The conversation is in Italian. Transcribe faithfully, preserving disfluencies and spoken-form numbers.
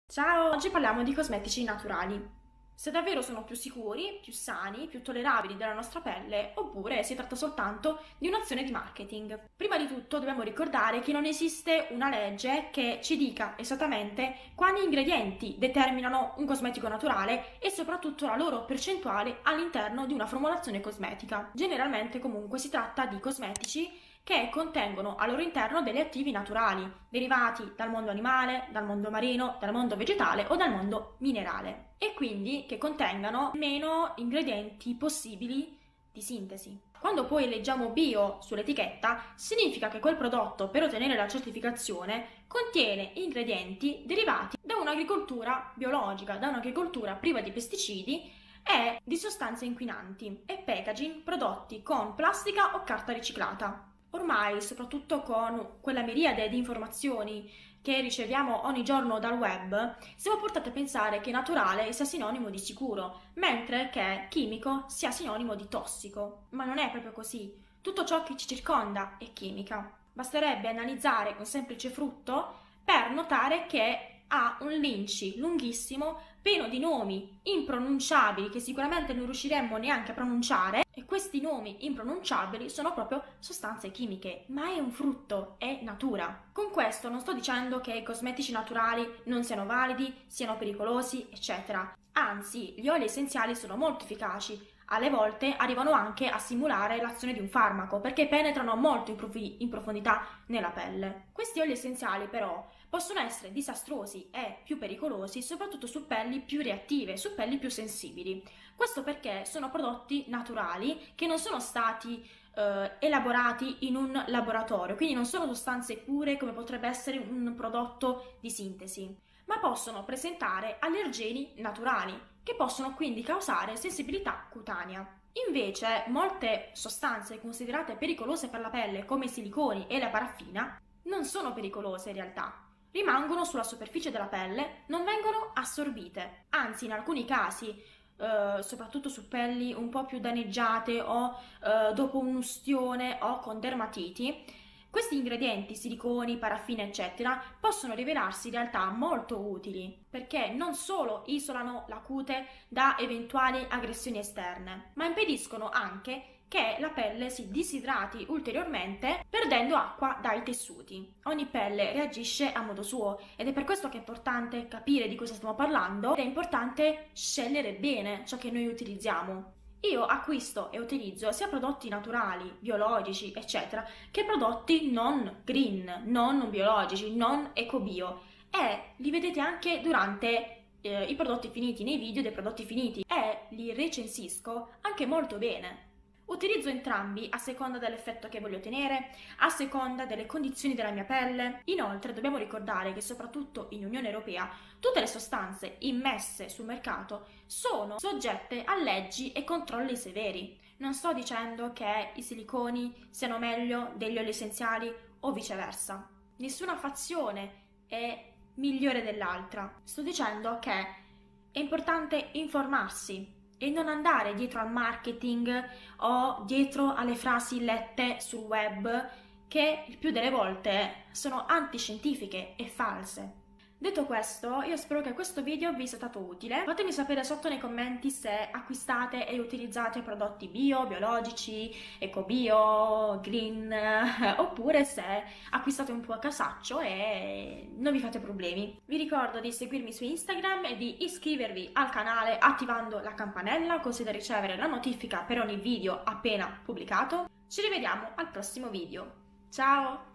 Ciao, oggi parliamo di cosmetici naturali. Se davvero sono più sicuri, più sani, più tollerabili della nostra pelle, oppure si tratta soltanto di un'azione di marketing. Prima di tutto dobbiamo ricordare che non esiste una legge che ci dica esattamente quali ingredienti determinano un cosmetico naturale e soprattutto la loro percentuale all'interno di una formulazione cosmetica. Generalmente comunque si tratta di cosmetici che contengono al loro interno degli attivi naturali, derivati dal mondo animale, dal mondo marino, dal mondo vegetale o dal mondo minerale, e quindi che contengano meno ingredienti possibili di sintesi. Quando poi leggiamo bio sull'etichetta, significa che quel prodotto, per ottenere la certificazione, contiene ingredienti derivati da un'agricoltura biologica, da un'agricoltura priva di pesticidi e di sostanze inquinanti, e packaging prodotti con plastica o carta riciclata. Ormai, soprattutto con quella miriade di informazioni che riceviamo ogni giorno dal web, siamo portati a pensare che naturale sia sinonimo di sicuro, mentre che chimico sia sinonimo di tossico. Ma non è proprio così. Tutto ciò che ci circonda è chimica. Basterebbe analizzare un semplice frutto per notare che ha un linci lunghissimo, pieno di nomi impronunciabili che sicuramente non riusciremmo neanche a pronunciare, e questi nomi impronunciabili sono proprio sostanze chimiche, ma è un frutto, è natura. Con questo non sto dicendo che i cosmetici naturali non siano validi, siano pericolosi, eccetera. Anzi, gli oli essenziali sono molto efficaci. Alle volte arrivano anche a simulare l'azione di un farmaco perché penetrano molto in, profi- in profondità nella pelle. Questi oli essenziali però possono essere disastrosi e più pericolosi soprattutto su pelli più reattive, su pelli più sensibili. Questo perché sono prodotti naturali che non sono stati eh, elaborati in un laboratorio, quindi non sono sostanze pure come potrebbe essere un prodotto di sintesi, ma possono presentare allergeni naturali che possono quindi causare sensibilità cutanea. Invece, molte sostanze considerate pericolose per la pelle, come i siliconi e la paraffina, non sono pericolose in realtà. Rimangono sulla superficie della pelle, non vengono assorbite. Anzi, in alcuni casi, eh, soprattutto su pelli un po' più danneggiate o eh, dopo un'ustione o con dermatiti, questi ingredienti, siliconi, paraffine, eccetera, possono rivelarsi in realtà molto utili perché non solo isolano la cute da eventuali aggressioni esterne, ma impediscono anche che la pelle si disidrati ulteriormente perdendo acqua dai tessuti. Ogni pelle reagisce a modo suo ed è per questo che è importante capire di cosa stiamo parlando ed è importante scegliere bene ciò che noi utilizziamo. Io acquisto e utilizzo sia prodotti naturali, biologici, eccetera, che prodotti non green, non biologici, non eco-bio, e li vedete anche durante eh, i prodotti finiti, nei video dei prodotti finiti, e li recensisco anche molto bene. Utilizzo entrambi a seconda dell'effetto che voglio ottenere, a seconda delle condizioni della mia pelle. Inoltre dobbiamo ricordare che soprattutto in Unione Europea tutte le sostanze immesse sul mercato sono soggette a leggi e controlli severi. Non sto dicendo che i siliconi siano meglio degli oli essenziali o viceversa. Nessuna fazione è migliore dell'altra. Sto dicendo che è importante informarsi e non andare dietro al marketing o dietro alle frasi lette sul web che il più delle volte sono antiscientifiche e false. Detto questo, io spero che questo video vi sia stato utile. Fatemi sapere sotto nei commenti se acquistate e utilizzate prodotti bio, biologici, eco-bio, green, oppure se acquistate un po' a casaccio e non vi fate problemi. Vi ricordo di seguirmi su Instagram e di iscrivervi al canale attivando la campanella così da ricevere la notifica per ogni video appena pubblicato. Ci rivediamo al prossimo video. Ciao!